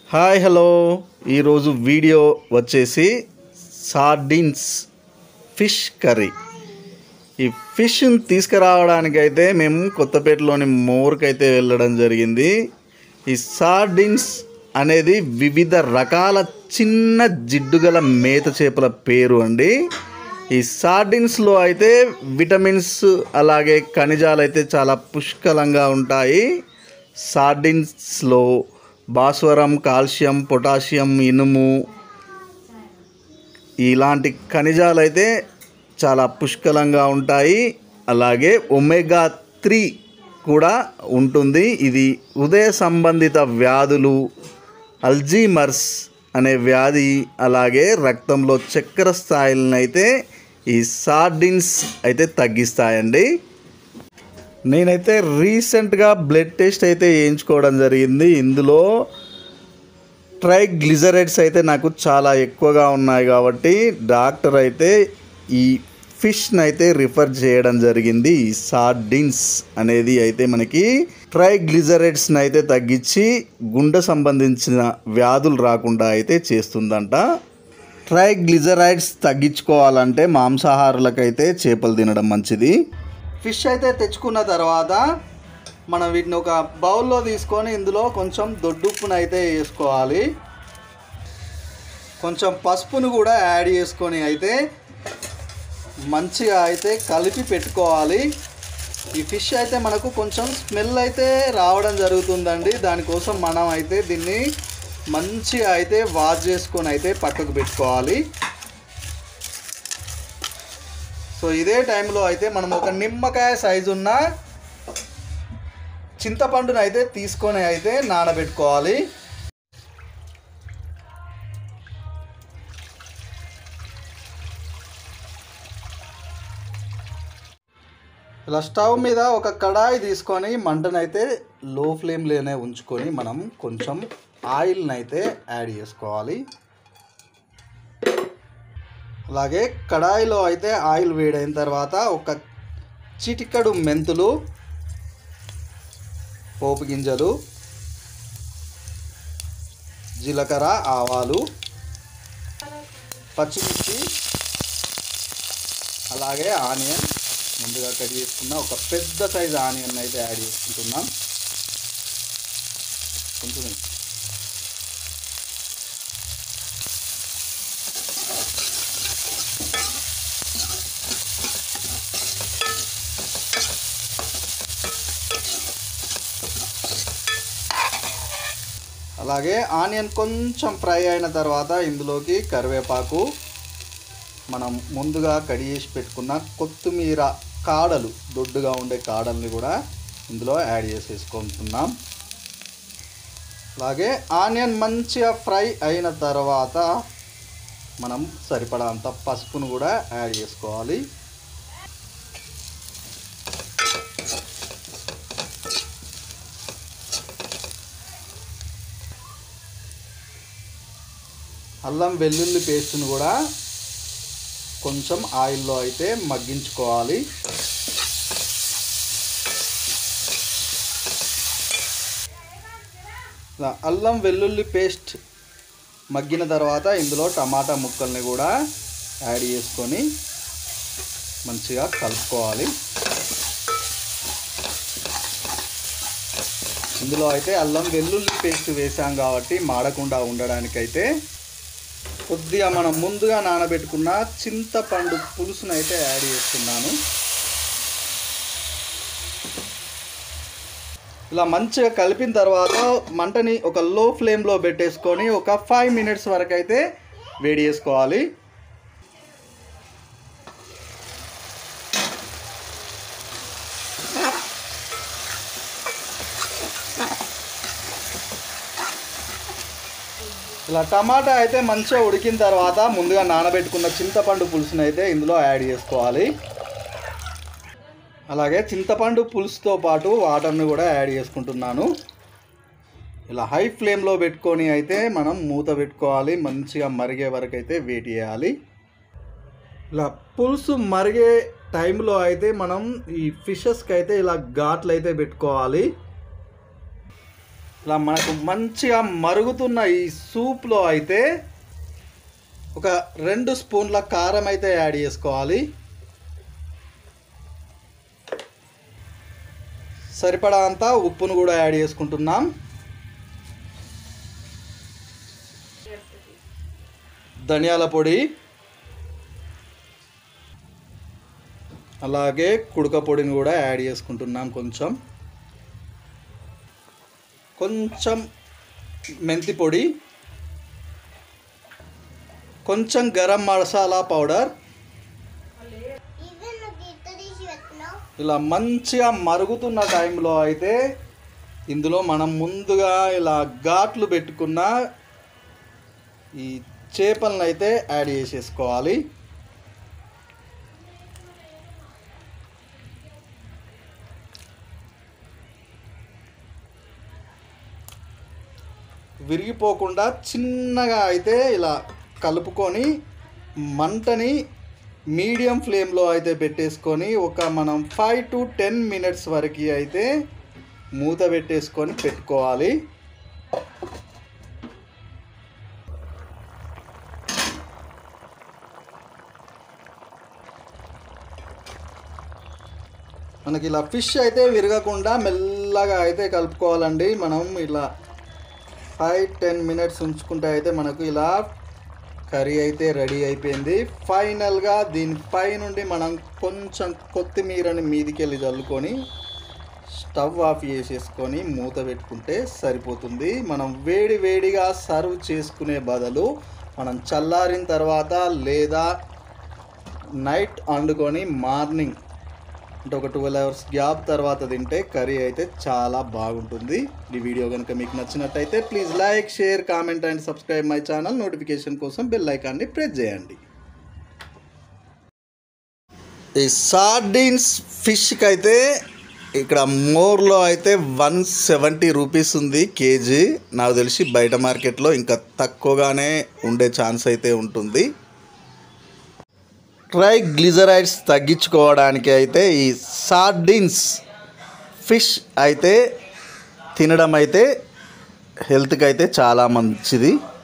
Hi hello ఈరోజు video వచ్చేసి sardines fish curry. ఈ ఫిష్ని తీసుకురావడానికైతే మేము కొత్తపేటలోని మోర్కైతే వెళ్ళడం జరిగింది. ఈ సార్డిన్స్ అనేది వివిధ రకాల చిన్న జిడ్డుగల మేత చేపల పేరు అండి. ఈ సార్డిన్స్లో అయితే విటమిన్స్ అలాగే ఖనిజాలు అయితే చాలా పుష్కలంగా ఉంటాయి. సార్డిన్స్లో భాస్వరం, కాల్షియం, పొటాషియం, ఇనుము ఇలాంటి ఖనిజాలు అయితే చాలా పుష్కలంగా ఉంటాయి. అలాగే ఒమేగా 3 కూడా ఉంటుంది. ఇది హృదయ సంబంధిత వ్యాధులు, అల్జీమర్స్ అనే వ్యాధి, అలాగే రక్తంలో చక్కెర స్థాయిలను అయితే ఈ సార్డిన్స్ అయితే తగ్గిస్తాయండి. నేనైతే రీసెంట్గా బ్లడ్ టెస్ట్ అయితే చేయించుకోవడం జరిగింది. ఇందులో ట్రైగ్లిజరైడ్స్ అయితే నాకు చాలా ఎక్కువగా ఉన్నాయి కాబట్టి డాక్టర్ అయితే ఈ ఫిష్ని అయితే రిఫర్ చేయడం జరిగింది. ఈ సార్డిన్స్ అనేది అయితే మనకి ట్రైగ్లిజరైడ్స్ని అయితే తగ్గించి గుండె సంబంధించిన వ్యాధులు రాకుండా అయితే చేస్తుందంట. ట్రైగ్లిజరైడ్స్ తగ్గించుకోవాలంటే మాంసాహారులకైతే చేపలు తినడం మంచిది. ఫిష్ అయితే తెచ్చుకున్న తర్వాత మనం వీటిని ఒక బౌల్లో తీసుకొని ఇందులో కొంచెం దొడ్డుప్పును అయితే వేసుకోవాలి. కొంచెం పసుపును కూడా యాడ్ చేసుకొని అయితే మంచిగా అయితే కలిపి పెట్టుకోవాలి. ఈ ఫిష్ అయితే మనకు కొంచెం స్మెల్ అయితే రావడం జరుగుతుందండి. దానికోసం మనం అయితే దీన్ని మంచిగా అయితే వాష్ చేసుకొని అయితే పక్కకు పెట్టుకోవాలి. సో ఇదే టైంలో అయితే మనం ఒక నిమ్మకాయ సైజు ఉన్న చింతపండును అయితే తీసుకొని అయితే నానబెట్టుకోవాలి. ఇలా స్టవ్ మీద ఒక కడాయి తీసుకొని మంటనైతే లో ఫ్లేమ్లోనే ఉంచుకొని మనం కొంచెం ఆయిల్ని అయితే యాడ్ చేసుకోవాలి. అలాగే కడాయిలో అయితే ఆయిల్ వేడైన తర్వాత ఒక చిటికెడు మెంతులు, పోపు గింజలు, జీలకర్ర, ఆవాలు, పచ్చిమిర్చి, అలాగే ఆనియన్ ముందుగా కట్ చేసుకున్న ఒక పెద్ద సైజు ఆనియన్ అయితే యాడ్ చేసుకుంటున్నాం. కొంచెం అలాగే ఆనియన్ కొంచెం ఫ్రై అయిన తర్వాత ఇందులోకి కరివేపాకు, మనం ముందుగా కడిగి చేసి పెట్టుకున్న కొత్తిమీర కాడలు, దొడ్డుగా ఉండే కాడల్ని కూడా ఇందులో యాడ్ చేసేసుకుంటున్నాం. అలాగే ఆనియన్ మంచిగా ఫ్రై అయిన తర్వాత మనం సరిపడా అంత పసుపును కూడా యాడ్ చేసుకోవాలి. అల్లం వెల్లుల్లి పేస్ట్ను కూడా కొంచెం ఆయిల్లో అయితే మగ్గించుకోవాలి. అల్లం వెల్లుల్లి పేస్ట్ మగ్గిన తర్వాత ఇందులో టమాటా ముక్కల్ని కూడా యాడ్ చేసుకొని మంచిగా కలుపుకోవాలి. ఇందులో అయితే అల్లం వెల్లుల్లి పేస్ట్ వేసాం కాబట్టి మాడకుండా ఉండడానికైతే కొద్దిగా మనం ముందుగా నానబెట్టుకున్న చింతపండు పులుసును అయితే యాడ్ చేస్తున్నాను. ఇలా మంచిగా కలిపిన తర్వాత మంటని ఒక లో ఫ్లేమ్లో పెట్టేసుకొని ఒక 5 మినిట్స్ వరకు అయితే వేడి చేసుకోవాలి. ఇలా టమాటా అయితే మంచిగా ఉడికిన తర్వాత ముందుగా నానబెట్టుకున్న చింతపండు పులుసుని అయితే ఇందులో యాడ్ చేసుకోవాలి. అలాగే చింతపండు పులుసుతో పాటు వాటర్ని కూడా యాడ్ చేసుకుంటున్నాను. ఇలా హై ఫ్లేమ్లో పెట్టుకొని అయితే మనం మూత పెట్టుకోవాలి. మంచిగా మరిగే వరకు అయితే వెయిట్ చేయాలి. ఇలా పులుసు మరిగే టైంలో అయితే మనం ఈ ఫిషెస్కి అయితే ఇలా ఘాట్లు అయితే పెట్టుకోవాలి. ఇలా మనకు మంచిగా మరుగుతున్న ఈ సూప్లో అయితే ఒక 2 స్పూన్ల కారం అయితే యాడ్ చేసుకోవాలి. సరిపడా అంతా ఉప్పును కూడా యాడ్ చేసుకుంటున్నాం. ధనియాల పొడి, అలాగే కుడక పొడిని కూడా యాడ్ చేసుకుంటున్నాం. కొంచెం మెంతి పొడి, కొంచెం గరం మసాలా పౌడర్. ఇలా మంచిగా మరుగుతున్న టైంలో అయితే ఇందులో మనం ముందుగా ఇలా ఘాట్లు పెట్టుకున్న ఈ చేపలను అయితే యాడ్ చేసేసుకోవాలి. విరిగిపోకుండా చిన్నగా అయితే ఇలా కలుపుకొని మంటని మీడియం ఫ్లేమ్లో అయితే పెట్టేసుకొని మనం 5 to 10 మినిట్స్ వరకు అయితే మూత పెట్టేసుకొని పెట్టుకోవాలి. మనకి ఇలా ఫిష్ అయితే విరగకుండా మెల్లగా అయితే కలుపుకోవాలండి. మనం ఇలా 5-10 మినిట్స్ ఉంచుకుంటే అయితే మనకు ఇలా కర్రీ అయితే రెడీ అయిపోయింది. ఫైనల్గా దీనిపై నుండి మనం కొంచెం కొత్తిమీరని మీదికి వెళ్ళి చల్లుకొని స్టవ్ ఆఫ్ చేసేసుకొని మూత పెట్టుకుంటే సరిపోతుంది. మనం వేడిగా సర్వ్ చేసుకునే బదులు మనం చల్లారిన తర్వాత లేదా నైట్ వండుకొని మార్నింగ్ అంటే ఒక 12 hours గ్యాప్ తర్వాత తింటే కర్రీ అయితే చాలా బాగుంటుంది. ఈ వీడియో కనుక మీకు నచ్చినట్టయితే please like, share, comment and subscribe my channel. Notification కోసం బెల్ ఐకాన్ని ప్రెస్ చేయండి. ఈ సార్డిన్స్ ఫిష్కి అయితే ఇక్కడ మోర్లో అయితే 170 రూపీస్ ఉంది కేజీ. నాకు తెలిసి బయట మార్కెట్లో ఇంకా తక్కువగానే ఉండే ఛాన్స్ అయితే ఉంటుంది. ట్రైగ్లిజరైడ్స్ తగ్గించుకోవడానికి అయితే ఈ సార్డిన్స్ ఫిష్ అయితే తినడం అయితే హెల్త్కి అయితే చాలా మంచిది.